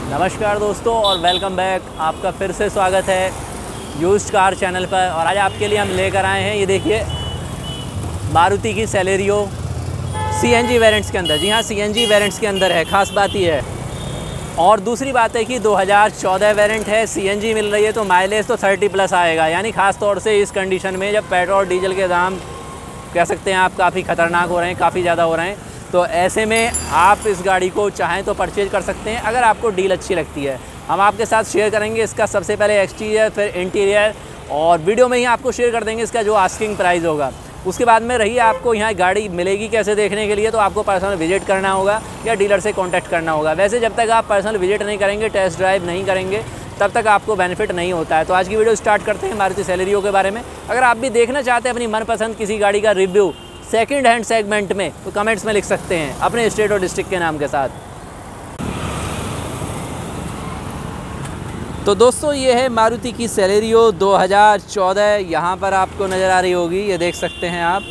नमस्कार दोस्तों और वेलकम बैक। आपका फिर से स्वागत है यूज्ड कार चैनल पर। और आज आपके लिए हम लेकर आए हैं, ये देखिए, मारुति की सेलेरियो सीएनजी वेरिएंट्स के अंदर। जी हाँ, सीएनजी वेरिएंट्स के अंदर है, ख़ास बात ये है। और दूसरी बात है कि 2014 वेरिएंट है, सीएनजी मिल रही है, तो माइलेज तो 30 प्लस आएगा। यानी ख़ास तौर से इस कंडीशन में जब पेट्रोल डीजल के दाम कह सकते हैं आप काफ़ी ख़तरनाक हो रहे हैं, काफ़ी ज़्यादा हो रहे हैं, तो ऐसे में आप इस गाड़ी को चाहें तो परचेज़ कर सकते हैं अगर आपको डील अच्छी लगती है। हम आपके साथ शेयर करेंगे इसका सबसे पहले एक्सटीरियर, फिर इंटीरियर, और वीडियो में ही आपको शेयर कर देंगे इसका जो आस्किंग प्राइस होगा। उसके बाद में रही आपको यहाँ गाड़ी मिलेगी कैसे देखने के लिए, तो आपको पर्सनल विजिट करना होगा या डीलर से कॉन्टैक्ट करना होगा। वैसे जब तक आप पर्सनल विजिट नहीं करेंगे, टेस्ट ड्राइव नहीं करेंगे, तब तक आपको बेनिफिट नहीं होता है। तो आज की वीडियो स्टार्ट करते हैं मारुति सेलेरियो के बारे में। अगर आप भी देखना चाहते हैं अपनी मनपसंद किसी गाड़ी का रिव्यू सेकंड हैंड सेगमेंट में, तो कमेंट्स में लिख सकते हैं अपने स्टेट और डिस्ट्रिक्ट के नाम के साथ। तो दोस्तों, ये है मारुति की सेलेरियो 2014। यहाँ पर आपको नज़र आ रही होगी, ये देख सकते हैं आप।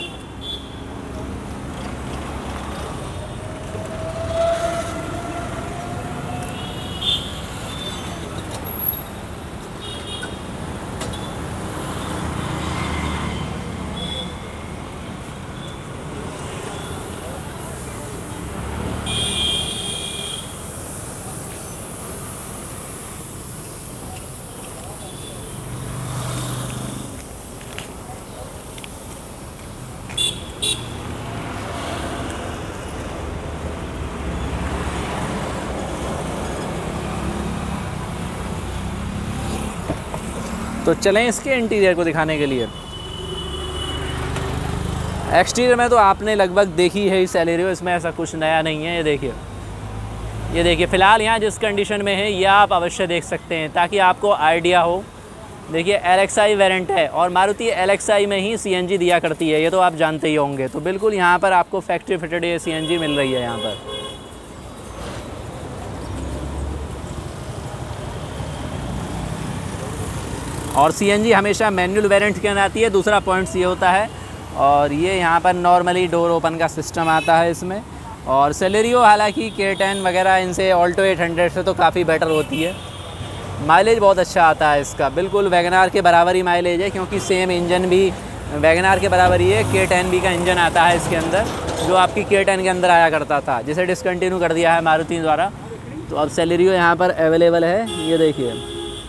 तो चलें इसके इंटीरियर को दिखाने के लिए। एक्सटीरियर में तो आपने लगभग देखी है ही सेलेरियो, इसमें ऐसा कुछ नया नहीं है। ये देखिए फ़िलहाल यहाँ जिस कंडीशन में है, ये आप अवश्य देख सकते हैं ताकि आपको आइडिया हो। देखिए LXI वेरिएंट है और मारुति LXI में ही CNG दिया करती है, ये तो आप जानते ही होंगे। तो बिल्कुल यहाँ पर आपको फैक्ट्री फिटेड ये CNG मिल रही है यहाँ पर। और CNG हमेशा मैनुअल वेरिएंट के अंदर आती है। दूसरा पॉइंट्स ये होता है, और ये यहाँ पर नॉर्मली डोर ओपन का सिस्टम आता है इसमें। और सेलेरियो हालांकि K10 वगैरह इनसे ऑल्टो 800 से तो काफ़ी बेटर होती है। माइलेज बहुत अच्छा आता है इसका, बिल्कुल वैगनार के बराबर ही माइलेज है, क्योंकि सेम इंजन भी वैगनार के बराबर ही है। K10B का इंजन आता है इसके अंदर, जो आपकी K10 के अंदर आया करता था, जिसे डिसकंटिन्यू कर दिया है मारुति द्वारा। तो अब सेलेरियो यहाँ पर अवेलेबल है, ये देखिए।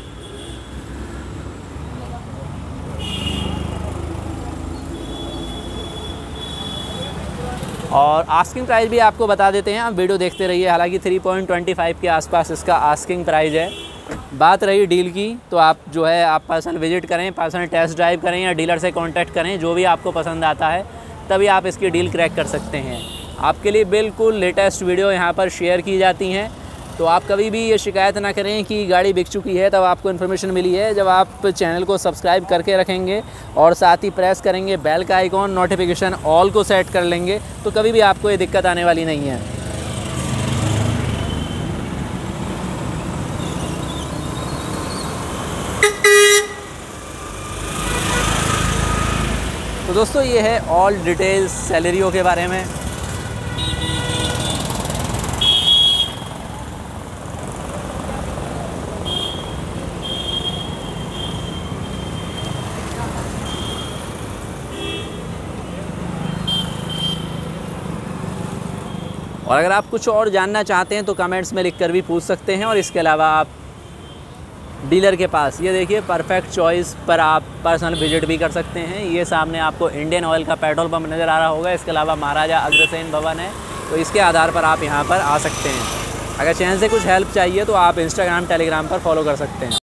और आस्किंग प्राइस भी आपको बता देते हैं, आप वीडियो देखते रहिए। हालांकि 3.25 के आसपास इसका आस्किंग प्राइस है। बात रही डील की, तो आप जो है आप पर्सनल विजिट करें, पर्सनल टेस्ट ड्राइव करें या डीलर से कांटेक्ट करें, जो भी आपको पसंद आता है, तभी आप इसकी डील क्रैक कर सकते हैं। आपके लिए बिल्कुल लेटेस्ट वीडियो यहाँ पर शेयर की जाती हैं, तो आप कभी भी ये शिकायत ना करें कि गाड़ी बिक चुकी है। तब आपको इन्फॉर्मेशन मिली है जब आप चैनल को सब्सक्राइब करके रखेंगे और साथ ही प्रेस करेंगे बेल का आइकॉन, नोटिफिकेशन ऑल को सेट कर लेंगे, तो कभी भी आपको ये दिक्कत आने वाली नहीं है। तो दोस्तों, ये है ऑल डिटेल्स सेलेरियो के बारे में। और अगर आप कुछ और जानना चाहते हैं तो कमेंट्स में लिखकर भी पूछ सकते हैं। और इसके अलावा आप डीलर के पास, ये देखिए, परफेक्ट चॉइस पर आप पर्सनल विजिट भी कर सकते हैं। ये सामने आपको इंडियन ऑयल का पेट्रोल पंप नज़र आ रहा होगा। इसके अलावा महाराजा अग्रसेन भवन है, तो इसके आधार पर आप यहाँ पर आ सकते हैं। अगर चैनल से कुछ हेल्प चाहिए तो आप इंस्टाग्राम, टेलीग्राम पर फॉलो कर सकते हैं।